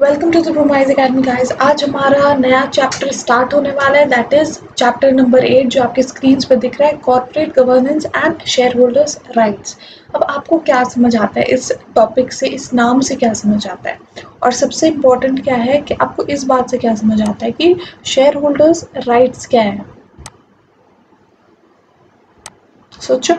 Welcome to the promise academy guys. आज हमारा नया चैप्टर स्टार्ट होने वाला है, दैट इज चैप्टर नंबर 8 जो आपके स्क्रीन पर दिख रहा है, corporate governance and share holders rights. अब आपको क्या समझ आता है इस टॉपिक से, इस नाम से क्या समझ आता है, और सबसे इम्पोर्टेंट क्या है कि आपको इस बात से क्या समझ आता है कि शेयर होल्डर्स राइट्स क्या है। सोचो,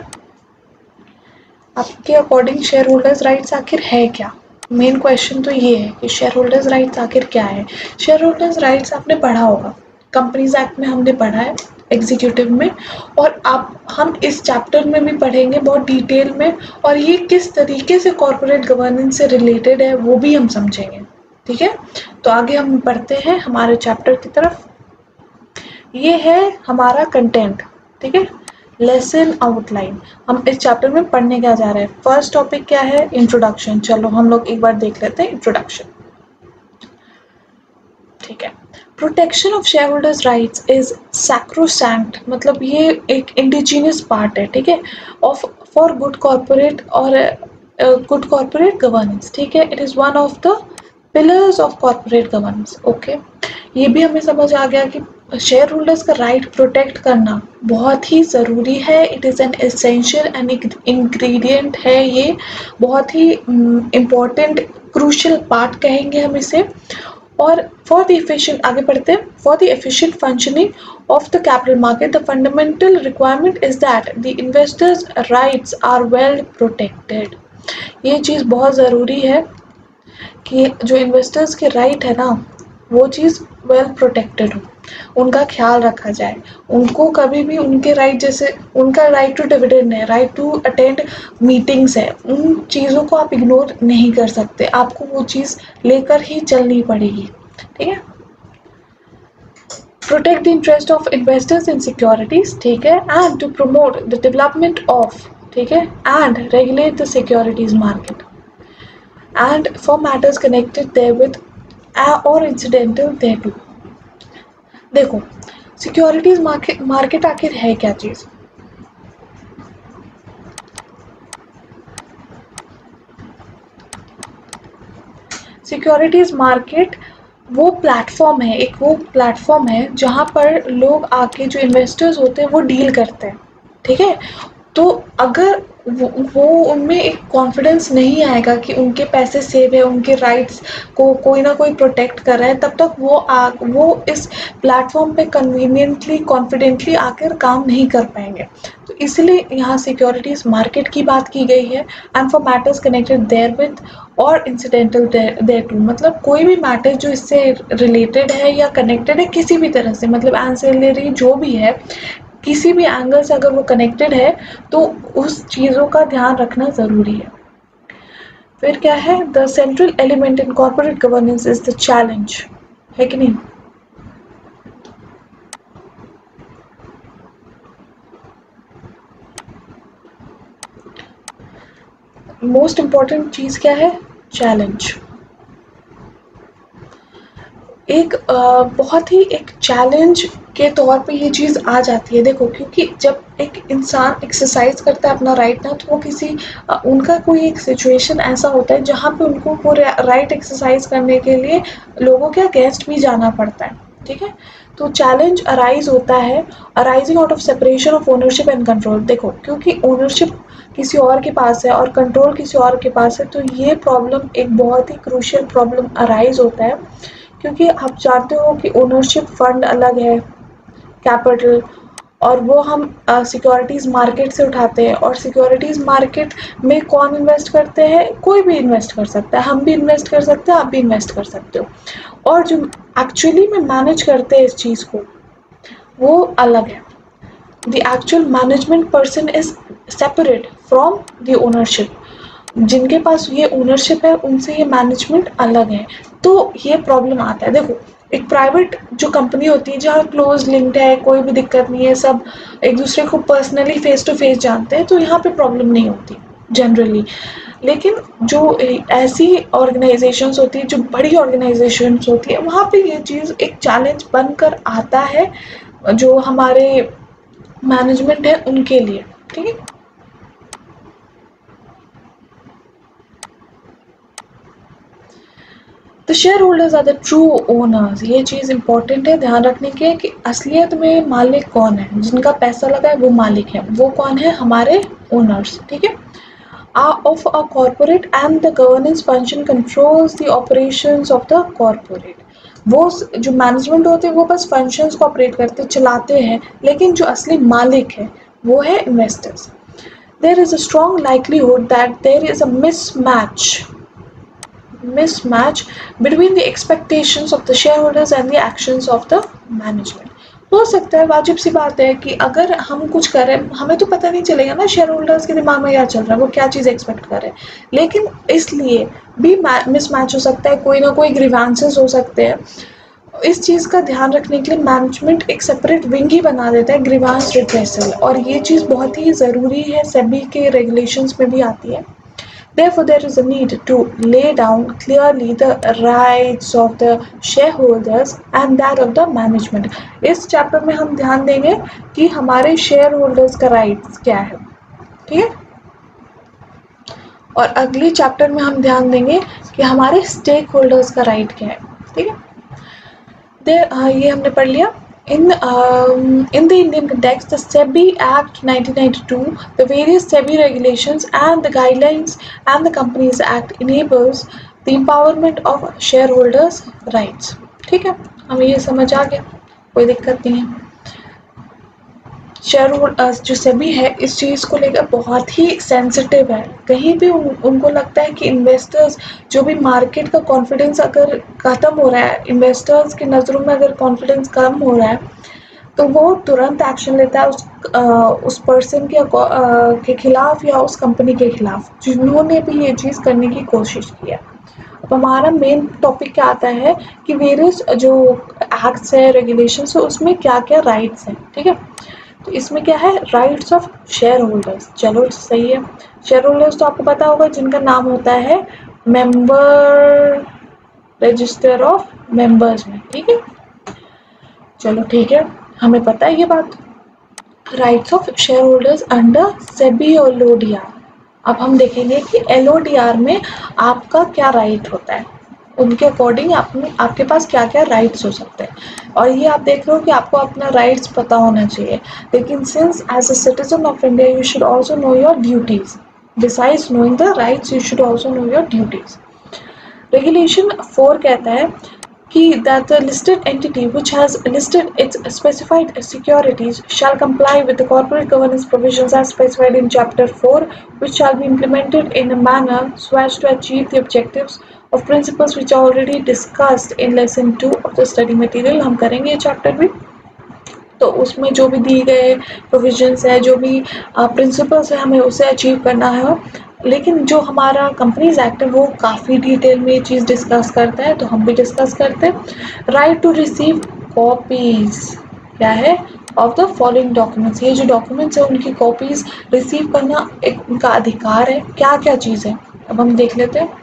आपके अकॉर्डिंग शेयर होल्डर्स राइट्स आखिर है क्या। मेन क्वेश्चन तो ये है कि शेयर होल्डर्स राइट्स आखिर क्या है। शेयर होल्डर्स राइट्स आपने पढ़ा होगा, कंपनीज एक्ट में हमने पढ़ा है, एग्जीक्यूटिव में, और आप हम इस चैप्टर में भी पढ़ेंगे बहुत डिटेल में, और ये किस तरीके से कॉर्पोरेट गवर्नेंस से रिलेटेड है वो भी हम समझेंगे। ठीक है, तो आगे हम बढ़ते हैं हमारे चैप्टर की तरफ। ये है हमारा कंटेंट। ठीक है, लेसन आउटलाइन। हम इस चैप्टर में पढ़ने क्या जा रहे हैं। फर्स्ट टॉपिक क्या है, इंट्रोडक्शन। चलो हम लोग एक बार देख लेते हैं इंट्रोडक्शन। ठीक है, protection of share holders rights is sacrosanct, मतलब ये एक इंडिजिनियस पार्ट है, ठीक है, ऑफ फॉर गुड कॉर्पोरेट और गुड कॉर्पोरेट गवर्नेंस। ठीक है, it is one of the pillars of corporate governance. Okay, ये भी हमें समझ आ गया कि शेयर होल्डर्स का राइट प्रोटेक्ट करना बहुत ही ज़रूरी है। It is an essential and ingredient है, ये बहुत ही इम्पोर्टेंट क्रूशियल पार्ट कहेंगे हम इसे। और फॉर द एफिशिएंट, आगे बढ़ते हैं, for the efficient functioning of the capital market, the fundamental requirement is that the investors' rights are well protected. ये चीज़ बहुत ज़रूरी है कि जो इन्वेस्टर्स के राइट है ना, वो चीज़ वेल प्रोटेक्टेड हो, उनका ख्याल रखा जाए। उनको कभी भी उनके राइट, जैसे उनका राइट टू डिविडेंड है, राइट टू अटेंड मीटिंग्स है, उन चीज़ों को आप इग्नोर नहीं कर सकते, आपको वो चीज़ लेकर ही चलनी पड़ेगी। ठीक है, protect the interest of investors in securities, ठीक है, and to promote the development of, ठीक है, and regulate the securities market and for matters connected therewith or incidental thereto। देखो, सिक्योरिटीज मार्केट आखिर है क्या चीज़। सिक्योरिटीज मार्केट वो प्लेटफॉर्म है, एक वो प्लेटफॉर्म है जहाँ पर लोग आके, जो इन्वेस्टर्स होते हैं, वो डील करते हैं। ठीक है, तो अगर वो उनमें एक कॉन्फिडेंस नहीं आएगा कि उनके पैसे सेव है, उनके राइट्स को कोई ना कोई प्रोटेक्ट कर रहा है, तब तक वो इस प्लेटफॉर्म पे कन्वीनियंटली कॉन्फिडेंटली आकर काम नहीं कर पाएंगे। तो इसलिए यहाँ सिक्योरिटीज़ मार्केट की बात की गई है। And for matters connected therewith or incidental thereto, मतलब कोई भी मैटर जो इससे रिलेटेड है या कनेक्टेड है किसी भी तरह से, मतलब एंसेलरी जो भी है, किसी भी एंगल से अगर वो कनेक्टेड है तो उस चीज़ों का ध्यान रखना ज़रूरी है। फिर क्या है, the central element in corporate governance is the challenge, है कि नहीं। मोस्ट इम्पॉर्टेंट चीज़ क्या है, चैलेंज। एक बहुत ही एक चैलेंज के तौर पे ये चीज़ आ जाती है। देखो, क्योंकि जब एक इंसान एक्सरसाइज करता है अपना राइट ना, तो वो किसी उनका कोई एक सिचुएशन ऐसा होता है जहाँ पे उनको वो राइट एक्सरसाइज करने के लिए लोगों के अगेंस्ट भी जाना पड़ता है। ठीक है, तो चैलेंज अराइज होता है, arising out of separation of ownership and control. देखो, क्योंकि ओनरशिप किसी और के पास है और कंट्रोल किसी और के पास है, तो ये प्रॉब्लम एक बहुत ही क्रूशियल प्रॉब्लम अराइज होता है। क्योंकि आप जानते हो कि ओनरशिप फंड अलग है, कैपिटल, और वो हम सिक्योरिटीज़ मार्केट से उठाते हैं। और सिक्योरिटीज़ मार्केट में कौन इन्वेस्ट करते हैं, कोई भी इन्वेस्ट कर सकता है, हम भी इन्वेस्ट कर सकते हैं, आप भी इन्वेस्ट कर सकते हो। और जो एक्चुअली में मैनेज करते हैं इस चीज़ को, वो अलग है। The actual management person is separate from the ownership. जिनके पास ये ओनरशिप है उनसे ये मैनेजमेंट अलग है, तो ये प्रॉब्लम आता है। देखो, एक प्राइवेट जो कंपनी होती है जहाँ क्लोज लिंक्ड है, कोई भी दिक्कत नहीं है, सब एक दूसरे को पर्सनली फेस टू फेस जानते हैं, तो यहाँ पे प्रॉब्लम नहीं होती जनरली। लेकिन जो ऐसी ऑर्गेनाइजेशंस होती है, जो बड़ी ऑर्गेनाइजेशंस होती है, वहाँ पे ये चीज़ एक चैलेंज बनकर आता है जो हमारे मैनेजमेंट है उनके लिए। ठीक है, the share holders are the true owners. ये चीज़ इंपॉर्टेंट है ध्यान रखने के कि असलियत में मालिक कौन है, जिनका पैसा लगा है वो मालिक है, वो कौन है, हमारे ओनर्स, ठीक है। Of a corporate and the governance function controls the operations of the corporate। वो जो मैनेजमेंट होते हैं वो बस फंक्शंस को ऑपरेट करते चलाते हैं, लेकिन जो असली मालिक है वो है investors. There is a strong likelihood that there is a mismatch between the expectations of the shareholders and the actions of the management। हो सकता है, वाजिब सी बात है कि अगर हम कुछ करें हमें तो पता नहीं चलेगा ना शेयर होल्डर्स के दिमाग में क्या चल रहा है, वो क्या चीज़ एक्सपेक्ट कर रहे हैं, लेकिन इसलिए भी मिसमैच हो सकता है, कोई ना कोई ग्रीवांसेस हो सकते हैं। इस चीज़ का ध्यान रखने के लिए मैनेजमेंट एक सेपरेट विंग ही बना देता है, ग्रीवांस रिड्रेसल, और ये चीज़ बहुत ही ज़रूरी है, सेबी के रेगुलेशंस में भी आती है। Therefore, there is a need to lay down clearly the rights of the shareholders and that of the management। इस चैप्टर में हम ध्यान देंगे कि हमारे शेयर होल्डर्स का राइट्स क्या है, ठीक है, और अगले चैप्टर में हम ध्यान देंगे कि हमारे स्टेक होल्डर्स का राइट क्या है, ठीक है। ये हमने पढ़ लिया। In the Indian context, the SEBI Act 1992, the various SEBI regulations and the guidelines and the Companies Act enables the empowerment of shareholders' rights। ठीक है, हमें ये समझ आ गया, कोई दिक्कत नहीं है। शेयर जो सेबी है इस चीज़ को लेकर बहुत ही सेंसिटिव है। कहीं भी उनको लगता है कि इन्वेस्टर्स, जो भी मार्केट का कॉन्फिडेंस अगर ख़त्म हो रहा है, इन्वेस्टर्स की नज़रों में अगर कॉन्फिडेंस कम हो रहा है, तो वो तुरंत एक्शन लेता है उस पर्सन के खिलाफ या उस कंपनी के खिलाफ जिन्होंने भी ये चीज़ करने की कोशिश की है। अब हमारा मेन टॉपिक क्या आता है कि वेरियस जो एक्ट्स है, रेगुलेशंस है, उसमें क्या क्या राइट्स हैं, ठीक है। तो इसमें क्या है, राइट्स ऑफ शेयर होल्डर्स। चलो सही है, शेयर होल्डर्स तो आपको पता होगा जिनका नाम होता है मेंबर रजिस्टर ऑफ मेंबर्स में, ठीक है। चलो ठीक है, हमें पता है ये बात। Rights of share holders under SEBI और एलओडीआर। अब हम देखेंगे कि एलओडीआर में आपका क्या राइट होता है, उनके अकॉर्डिंग आपके पास क्या क्या राइट्स हो सकते हैं, और ये आप देख रहे हो कि आपको अपना राइट्स पता होना चाहिए। लेकिन since as a citizen of India you should also know your duties, besides knowing the rights you should also know your duties. Regulation 4 कहता है कि that the listed entity which has listed its specified securities shall comply with the corporate governance provisions as specified in chapter 4, which shall be implemented in a manner so as to achieve the objectives of principles which are already discussed in lesson 2 of the study material। हम करेंगे ये chapter भी, तो उसमें जो भी दिए गए प्रोविजंस है, जो भी प्रिंसिपल्स है, हमें उसे अचीव करना है। लेकिन जो हमारा कंपनीज एक्ट है वो काफ़ी डिटेल में ये चीज़ डिस्कस करता है, तो हम भी डिस्कस करते हैं। राइट टू रिसीव कॉपीज क्या है, ऑफ द फॉलोइंग डॉक्यूमेंट्स। ये जो डॉक्यूमेंट्स है उनकी कॉपीज रिसीव करना एक उनका अधिकार है। क्या क्या चीज़ है अब हम देख लेते हैं।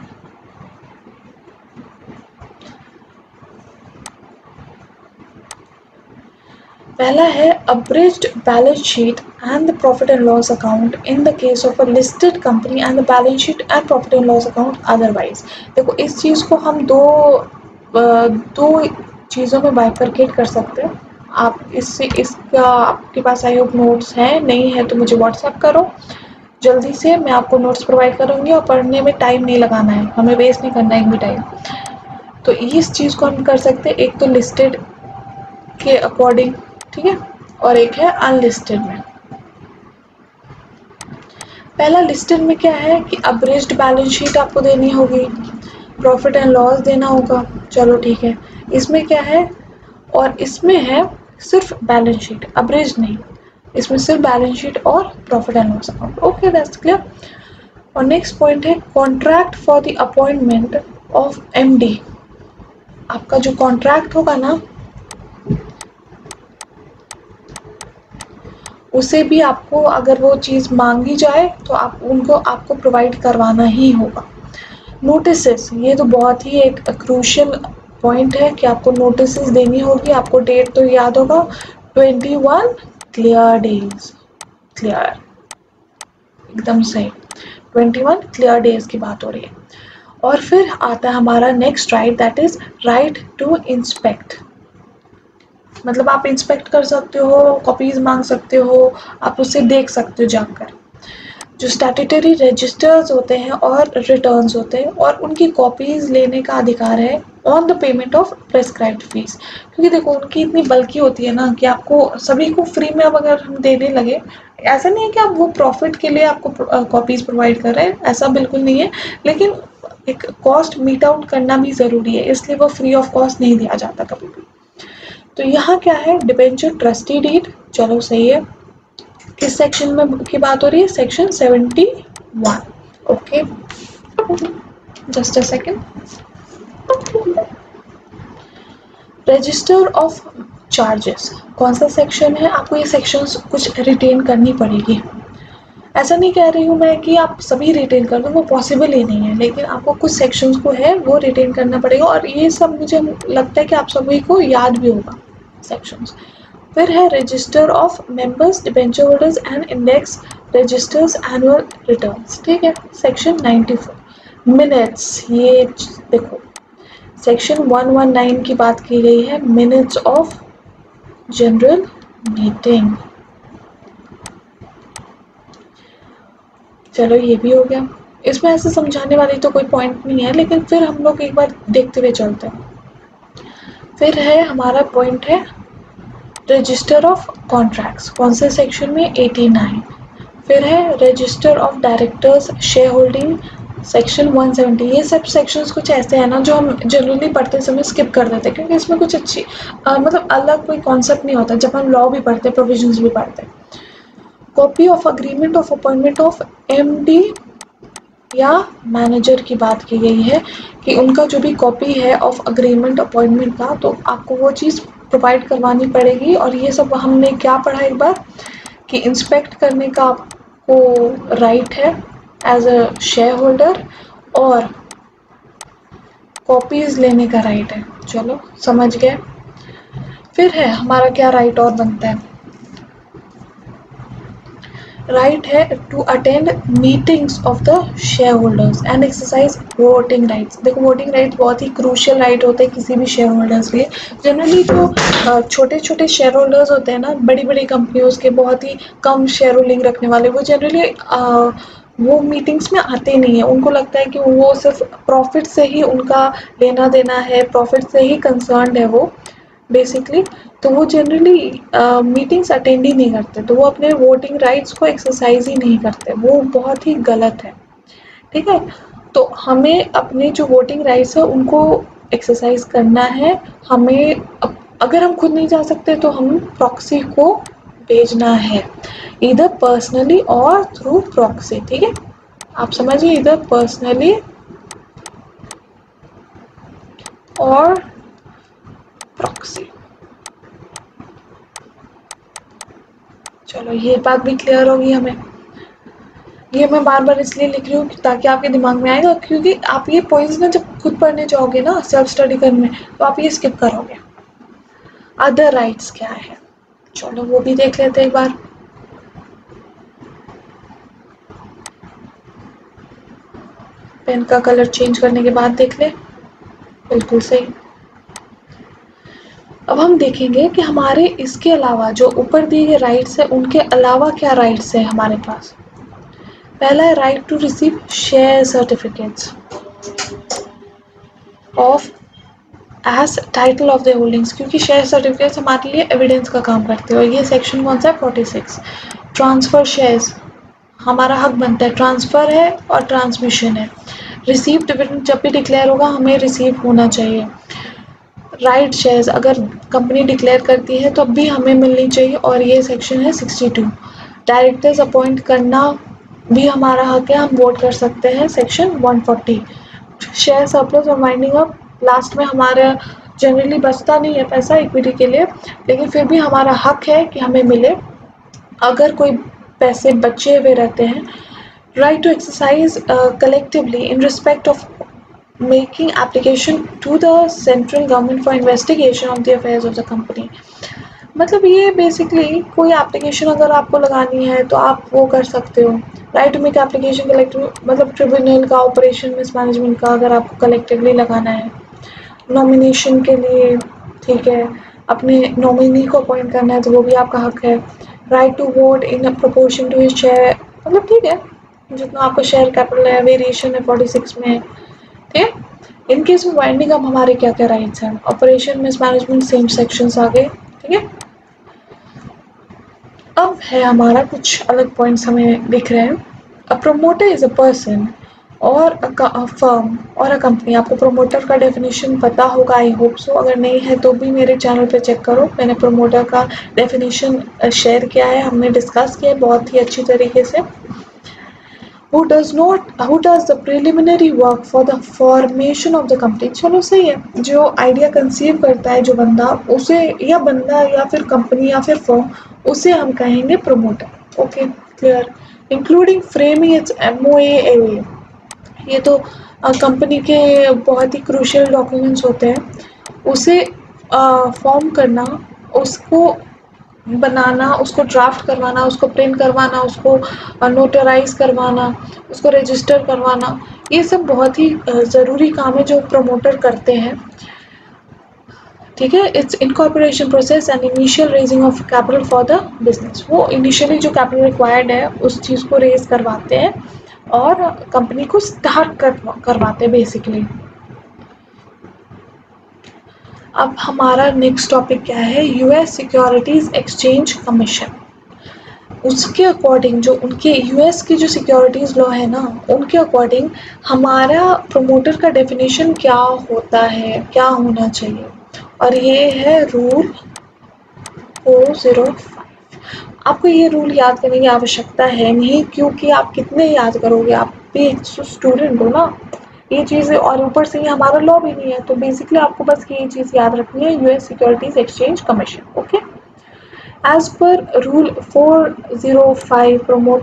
पहला है abridged balance sheet and the profit and loss account in the case of a listed company and the balance sheet and profit and loss account otherwise। देखो इस चीज़ को हम दो चीज़ों में बाइफरकेट कर सकते हैं। आप इसका आपके पास आई होप नोट्स हैं, नहीं है तो मुझे व्हाट्सएप करो, जल्दी से मैं आपको नोट्स प्रोवाइड करूँगी, और पढ़ने में टाइम नहीं लगाना है, हमें वेस्ट नहीं करना है एक भी टाइम। तो इस चीज़ को हम कर सकते हैं, एक तो लिस्टेड के अकॉर्डिंग, ठीक है, और एक है अनलिस्टेड में। पहला लिस्टेड में क्या है कि अब्रिज्ड बैलेंस शीट आपको देनी होगी, प्रॉफिट एंड लॉस देना होगा, चलो ठीक है। इसमें क्या है, और इसमें है सिर्फ बैलेंस शीट, अब्रिज्ड नहीं, इसमें सिर्फ बैलेंस शीट और profit and loss account. Okay that's clear. और नेक्स्ट पॉइंट है contract for the appointment of MD. आपका जो कॉन्ट्रैक्ट होगा ना, उसे भी आपको अगर वो चीज़ मांगी जाए तो आपको प्रोवाइड करवाना ही होगा। नोटिसेस, ये तो बहुत ही एक क्रूशियल पॉइंट है कि आपको नोटिसेस देनी होगी। आपको डेट तो याद होगा, 21 क्लियर डेज, क्लियर एकदम सही, 21 क्लियर डेज की बात हो रही है। और फिर आता है हमारा next right, that is right to inspect. मतलब आप इंस्पेक्ट कर सकते हो, कॉपीज मांग सकते हो, आप उसे देख सकते हो जाकर। जो स्टैट्यूटरी रजिस्टर्स होते हैं और रिटर्न्स होते हैं, और उनकी कॉपीज लेने का अधिकार है on the payment of prescribed fees. क्योंकि देखो उनकी इतनी बल्कि होती है ना कि आपको सभी को फ्री में अब अगर हम देने लगे, ऐसा नहीं है कि आप वो प्रॉफिट के लिए आपको कॉपीज प्रोवाइड कर रहे हैं, ऐसा बिल्कुल नहीं है, लेकिन एक कॉस्ट मीट आउट करना भी ज़रूरी है, इसलिए वो फ्री ऑफ कॉस्ट नहीं दिया जाता कभी भी। तो यहाँ क्या है, डिबेंचर ट्रस्टी डीड, चलो सही है। किस सेक्शन में की बात हो रही है, section 71। Okay, just a second. Register of charges कौन सा सेक्शन है, आपको ये सेक्शंस कुछ रिटेन करनी पड़ेगी। ऐसा नहीं कह रही हूँ मैं कि आप सभी रिटेन कर दो, वो पॉसिबल ही नहीं है, लेकिन आपको कुछ सेक्शंस को है वो रिटेन करना पड़ेगा, और ये सब मुझे लगता है कि आप सभी को याद भी होगा सेक्शंस। फिर है register of members, debenture holders and index registers annual returns, ठीक है, सेक्शन 94। मिनट्स, ये देखो सेक्शन 119 की बात की गई है, मिनट्स ऑफ जनरल मीटिंग। चलो ये भी हो गया, इसमें ऐसे समझाने वाली तो कोई पॉइंट नहीं है, लेकिन फिर हम लोग एक बार देखते हुए चलते हैं। फिर है हमारा पॉइंट है रजिस्टर ऑफ कॉन्ट्रैक्ट्स, कौन से सेक्शन में, 89। फिर है register of directors share holding, section 170। ये सब सेक्शंस कुछ ऐसे हैं ना जो हम जनरली पढ़ते समय स्किप कर देते हैं, क्योंकि इसमें कुछ अच्छी मतलब अलग कोई कॉन्सेप्ट नहीं होता जब हम लॉ भी पढ़ते हैं, प्रोविजंस भी पढ़ते हैं। Copy of agreement of appointment of MD या मैनेजर की बात की गई है कि उनका जो भी कॉपी है ऑफ अग्रीमेंट अपॉइंटमेंट का, तो आपको वो चीज़ प्रोवाइड करवानी पड़ेगी। और ये सब हमने क्या पढ़ा एक बार, कि इंस्पेक्ट करने का आपको राइट है एज अ शेयर होल्डर, और कॉपीज लेने का राइट है। चलो समझ गए। फिर है हमारा क्या राइट और बनता है, राइट है to attend meetings of the share holders and exercise voting rights. देखो वोटिंग राइट्स बहुत ही क्रूशियल राइट होते हैं किसी भी शेयर होल्डर्स के लिए। जनरली जो छोटे छोटे शेयर होल्डर्स होते हैं ना, बड़ी बड़ी कंपनियों के बहुत ही कम शेयर होल्डिंग रखने वाले, वो जनरली वो मीटिंग्स में आते नहीं है। उनको लगता है कि वो सिर्फ प्रॉफिट से ही उनका लेना देना है, प्रॉफिट से ही कंसर्न्ड है वो बेसिकली। तो वो जनरली मीटिंग्स अटेंड ही नहीं करते, तो वो अपने वोटिंग राइट्स को एक्सरसाइज ही नहीं करते, वो बहुत ही गलत है, ठीक है। तो हमें अपने जो वोटिंग राइट्स है उनको एक्सरसाइज करना है। हमें अगर हम खुद नहीं जा सकते तो हम प्रॉक्सी को भेजना है, इधर पर्सनली और थ्रू प्रॉक्सी, ठीक है। आप समझिए, इधर पर्सनली और प्रॉक्सी। चलो ये बात भी क्लियर होगी हमें। ये मैं बार बार इसलिए लिख रही हूँ ताकि आपके दिमाग में आएगा, क्योंकि आप ये पॉइंट्स ना जब खुद पढ़ने जाओगे ना सेल्फ स्टडी करने, तो आप ये स्किप करोगे। अदर राइट्स क्या है, चलो वो भी देख लेते हैं एक बार। पेन का कलर चेंज करने के बाद देख ले, बिल्कुल सही। अब हम देखेंगे कि हमारे इसके अलावा जो ऊपर दिए गए राइट्स है उनके अलावा क्या राइट्स है हमारे पास। पहला है right to receive share certificates of as title of the holdings, क्योंकि शेयर सर्टिफिकेट्स हमारे लिए एविडेंस का काम करते हैं। और ये सेक्शन कौन सा है, 46। ट्रांसफर शेयर्स, हमारा हक बनता है, ट्रांसफर है और ट्रांसमिशन है। रिसीव डिविडेंड जब भी डिक्लेयर होगा हमें रिसीव होना चाहिए। राइट शेयर्स अगर कंपनी डिक्लेयर करती है तो भी हमें मिलनी चाहिए, और ये सेक्शन है 62। डायरेक्टर्स अपॉइंट करना भी हमारा हक है, हम वोट कर सकते हैं, सेक्शन 140। शेयर सरप्लस और वाइंडिंग अप, लास्ट में हमारा जनरली बचता नहीं है पैसा इक्विटी के लिए, लेकिन फिर भी हमारा हक है कि हमें मिले अगर कोई पैसे बचे हुए रहते हैं। Right to exercise collectively in respect of making application to the central government for investigation of the affairs of the company। मतलब ये बेसिकली कोई एप्लीकेशन अगर आपको लगानी है तो आप वो कर सकते हो, right to make application collective, मतलब ट्रिब्यूनल का, ऑपरेशन मिसमैनेजमेंट का अगर आपको कलेक्टिवली लगाना है, नॉमिनेशन के लिए, ठीक है, अपने नॉमिनी को अपॉइंट करना है तो वो भी आपका हक है, right to vote in a proportion to his share, मतलब ठीक है जितना आपका शेयर कैपिटल है, वेरिएशन है 46 में, ठीक है। In case of winding up हमारे क्या क्या राइट्स हैं, ऑपरेशन मिसमैनेजमेंट सेम सेक्शंस आ गए, ठीक है। अब है हमारा कुछ अलग पॉइंट्स हमें दिख रहे हैं। A promoter is a person और अ फर्म और अ कंपनी। आपको प्रोमोटर का डेफिनेशन पता होगा, आई होप सो, अगर नहीं है तो भी मेरे चैनल पे चेक करो, मैंने प्रोमोटर का डेफिनेशन शेयर किया है, हमने डिस्कस किया है बहुत ही अच्छी तरीके से। who does the preliminary work for the formation of the company। चलो सही है, जो आइडिया कंसीव करता है जो बंदा, उसे या बंदा या फिर कंपनी या फिर फर्म, उसे हम कहेंगे promoter. Okay clear, including framing its MOA। ये तो कंपनी के बहुत ही क्रूशियल डॉक्यूमेंट्स होते हैं, उसे फॉर्म करना, उसको बनाना, उसको ड्राफ्ट करवाना, उसको प्रिंट करवाना, उसको नोटराइज करवाना, उसको रजिस्टर करवाना, ये सब बहुत ही ज़रूरी काम है जो प्रमोटर करते हैं, ठीक है। Its incorporation process and initial raising of capital for the business. वो इनिशियली जो कैपिटल रिक्वायर्ड है उस चीज़ को रेज करवाते हैं और कंपनी को स्टार्ट करवाते हैं बेसिकली। अब हमारा नेक्स्ट टॉपिक क्या है, यूएस सिक्योरिटीज़ एक्सचेंज कमीशन। उसके अकॉर्डिंग जो उनके यूएस की जो सिक्योरिटीज़ लॉ है ना, उनके अकॉर्डिंग हमारा प्रमोटर का डेफिनेशन क्या होता है, क्या होना चाहिए, और ये है रूल 405। आपको ये रूल याद करने की आवश्यकता है नहीं, क्योंकि आप कितने याद करोगे, आप भी एक स्टूडेंट हो ना, ये चीज़, और ऊपर से ये हमारा लॉ भी नहीं है, तो बेसिकली आपको बस ये चीज़ याद रखनी है, US securities exchange commission. Okay, as per rule 405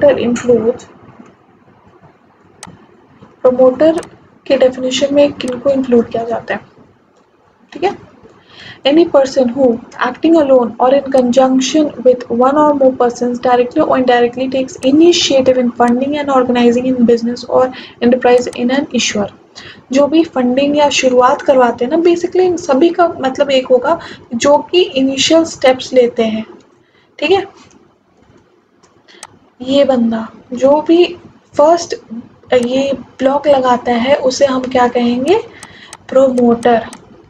promoter के डेफिनेशन में किनको इंक्लूड किया जाता है, ठीक है। Any person who, acting alone or in conjunction with one or more persons, directly or indirectly takes initiative in funding and organizing in business or enterprise in an issuer। जो भी funding या शुरुआत करवाते हैं ना, बेसिकली इन सभी का मतलब एक होगा, जो कि इनिशियल स्टेप्स लेते हैं, ठीक है। ये बंदा जो भी फर्स्ट ये ब्लॉक लगाता है उसे हम क्या कहेंगे, प्रोमोटर,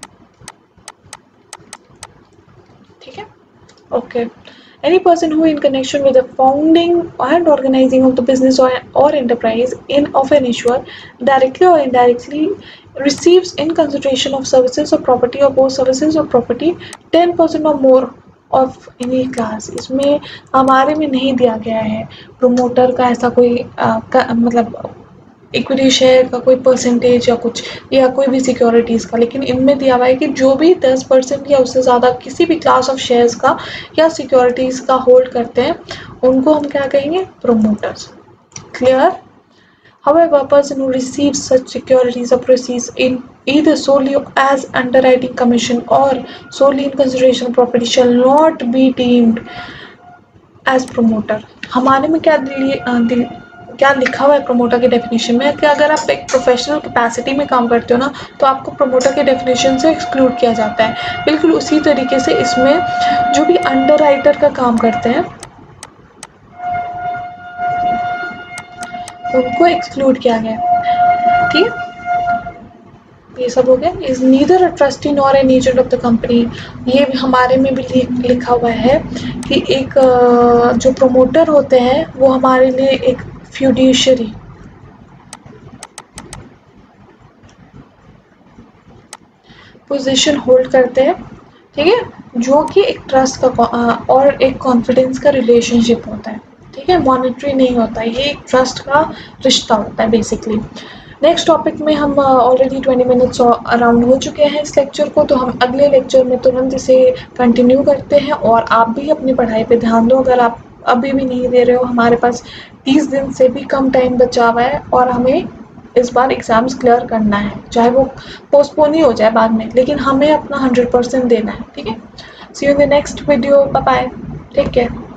ठीक है। Okay, any person who in connection with the founding and organizing of the business or enterprise in of an issuer, directly or indirectly receives in consideration of services or property or both services or property 10% or more of any class. इसमें हमारे में नहीं दिया गया है promoter का ऐसा कोई मतलब इक्विटी शेयर का कोई परसेंटेज या कुछ, या कोई भी सिक्योरिटीज़ का, लेकिन इनमें दिया हुआ है कि जो भी 10% या उससे ज़्यादा किसी भी क्लास ऑफ शेयर्स का या सिक्योरिटीज़ का होल्ड करते हैं, उनको हम क्या कहेंगे, promoters. Clear. However, a person who receives such securities or proceeds in either solely as underwriting commission or solely in consideration of property shall not be deemed as promoter। हमारे में क्या लिखा हुआ है प्रमोटर के डेफिनेशन में, कि अगर आप एक प्रोफेशनल कैपेसिटी में काम करते हो ना, तो आपको प्रमोटर के डेफिनेशन से एक्सक्लूड किया जाता है। बिल्कुल उसी तरीके से इसमें जो भी अंडरराइटर का काम करते हैं उनको एक्सक्लूड किया गया, ठीक है। ये सब हो गया। Is neither a trustee nor an agent of the company. ये हमारे में भी लिखा हुआ है कि एक जो प्रोमोटर होते हैं वो हमारे लिए एक फ्यूडिशरी, पोजीशन होल्ड करते हैं, ठीक है, जो कि एक ट्रस्ट का और एक कॉन्फिडेंस का रिलेशनशिप होता है, ठीक है, मॉनिटरी नहीं होता, ये एक ट्रस्ट का रिश्ता होता है बेसिकली। नेक्स्ट टॉपिक में हम ऑलरेडी 20 मिनट्स अराउंड हो चुके हैं इस लेक्चर को, तो हम अगले लेक्चर में तुरंत इसे कंटिन्यू करते हैं। और आप भी अपनी पढ़ाई पे ध्यान दो, अगर आप अभी भी नहीं दे रहे हो, हमारे पास 30 दिन से भी कम टाइम बचा हुआ है और हमें इस बार एग्ज़ाम्स क्लियर करना है, चाहे वो पोस्टपोन ही हो जाए बाद में, लेकिन हमें अपना 100% देना है, ठीक है। See you in the next video, bye bye, take care.